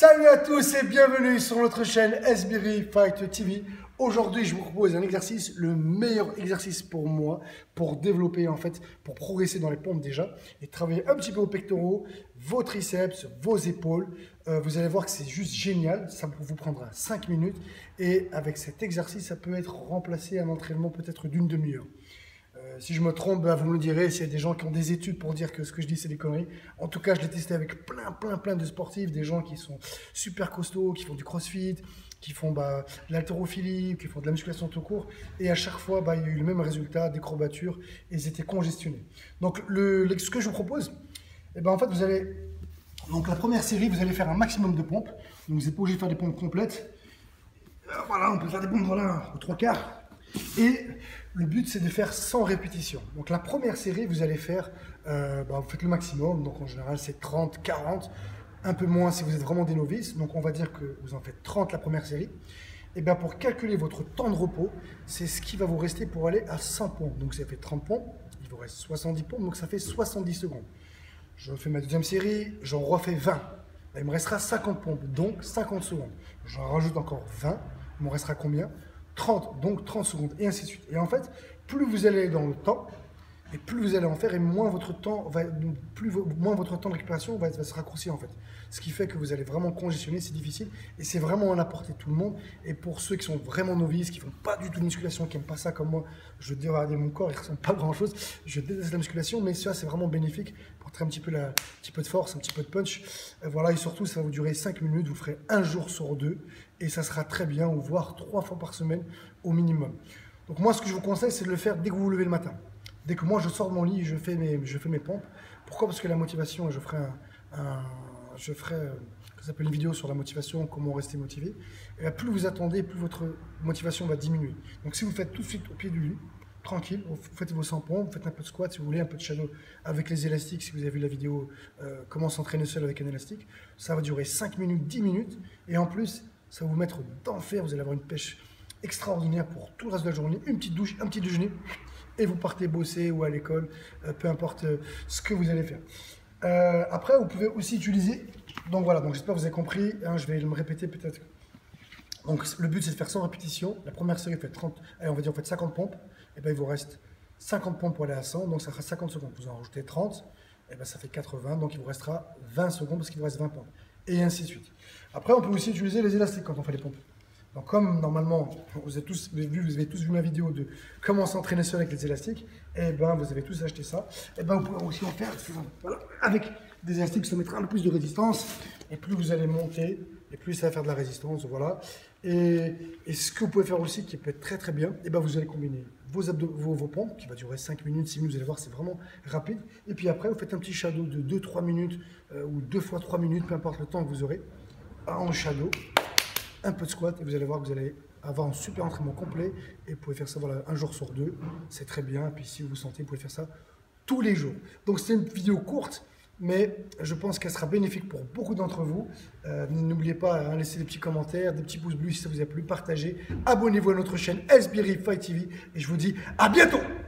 Salut à tous et bienvenue sur notre chaîne SBRI Fight TV. Aujourd'hui, je vous propose un exercice, le meilleur exercice pour moi, pour développer en fait, pour progresser dans les pompes déjà, et travailler un petit peu aux pectoraux, vos triceps, vos épaules. Vous allez voir que c'est juste génial, ça vous prendra 5 minutes, et avec cet exercice, ça peut être remplacé à un entraînement peut-être d'une demi-heure. Si je me trompe, bah, vous me le direz, s'il y a des gens qui ont des études pour dire que ce que je dis c'est des conneries. En tout cas, je l'ai testé avec plein de sportifs, des gens qui sont super costauds, qui font du crossfit, qui font de l'haltérophilie, qui font de la musculation tout court. Et à chaque fois, il y a eu le même résultat, des courbatures, et ils étaient congestionnés. Donc, ce que je vous propose, en fait, donc la première série, vous allez faire un maximum de pompes. Donc, vous n'êtes pas obligé de faire des pompes complètes. Voilà, on peut faire des pompes aux trois quarts. Et le but, c'est de faire 100 répétitions. Donc la première série, vous allez faire, vous faites le maximum. Donc en général, c'est 30, 40, un peu moins si vous êtes vraiment des novices. Donc on va dire que vous en faites 30 la première série. Et bien pour calculer votre temps de repos, c'est ce qui va vous rester pour aller à 100 pompes. Donc ça fait 30 pompes, il vous reste 70 pompes, donc ça fait 70 secondes. Je fais ma deuxième série, j'en refais 20. Là, il me restera 50 pompes, donc 50 secondes. J'en rajoute encore 20, il me restera combien ? 30, donc 30 secondes, et ainsi de suite. Et en fait, plus vous allez dans le temps, et plus vous allez en faire, et moins votre temps de récupération va se raccourcir en fait. Ce qui fait que vous allez vraiment congestionner, c'est difficile, et c'est vraiment à la portée de tout le monde. Et pour ceux qui sont vraiment novices, qui ne font pas du tout de musculation, qui n'aiment pas ça comme moi, je veux dire, regardez mon corps, il ne ressemble pas à grand chose. Je déteste la musculation, mais ça c'est vraiment bénéfique pour traiter un petit peu de force, un petit peu de punch. Voilà, et surtout, ça va vous durer 5 minutes, vous le ferez un jour sur deux, et ça sera très bien, ou voire 3 fois par semaine au minimum. Donc moi, ce que je vous conseille, c'est de le faire dès que vous vous levez le matin. Dès que moi, je sors de mon lit, je fais mes pompes. Pourquoi? Parce que la motivation, je ferai ça s'appelle une vidéo sur la motivation, comment rester motivé. Et là, plus vous attendez, plus votre motivation va diminuer. Donc si vous faites tout de suite au pied du lit, tranquille, vous faites vos 100 pompes, vous faites un peu de squat si vous voulez, un peu de shadow avec les élastiques, si vous avez vu la vidéo comment s'entraîner seul avec un élastique. Ça va durer 5 minutes, 10 minutes, et en plus, ça va vous mettre d'enfer, vous allez avoir une pêche extraordinaire pour tout le reste de la journée, une petite douche, un petit déjeuner, et vous partez bosser ou à l'école, peu importe ce que vous allez faire. Après, vous pouvez aussi utiliser, donc voilà, donc j'espère que vous avez compris, hein, je vais me répéter peut-être. Donc le but c'est de faire 100 répétitions, la première série vous faites 30, allez, on va dire vous faites 50 pompes, et bien il vous reste 50 pompes pour aller à 100, donc ça fera 50 secondes, vous en rajoutez 30, et bien ça fait 80, donc il vous restera 20 secondes parce qu'il vous reste 20 pompes, et ainsi de suite. Après on peut aussi utiliser les élastiques quand on fait les pompes. Donc comme normalement, vous avez tous vu ma vidéo de comment s'entraîner seul avec les élastiques, et ben vous avez tous acheté ça. Et ben vous pouvez aussi en faire voilà, avec des élastiques, ça mettra un peu plus de résistance, et plus vous allez monter, et plus ça va faire de la résistance, voilà. Et ce que vous pouvez faire aussi, qui peut être très bien, et ben vous allez combiner vos pompes, qui va durer 5 minutes, 6 minutes, vous allez voir, c'est vraiment rapide. Et puis après, vous faites un petit shadow de 2-3 minutes, ou 2 fois 3 minutes, peu importe le temps que vous aurez, en shadow. Un peu de squat et vous allez voir que vous allez avoir un super entraînement complet et vous pouvez faire ça voilà, un jour sur deux, c'est très bien. Et puis si vous vous sentez, vous pouvez faire ça tous les jours. Donc c'est une vidéo courte, mais je pense qu'elle sera bénéfique pour beaucoup d'entre vous. N'oubliez pas de laisser des petits commentaires, des petits pouces bleus si ça vous a plu, partagez, abonnez-vous à notre chaîne SBRI Fight TV et je vous dis à bientôt.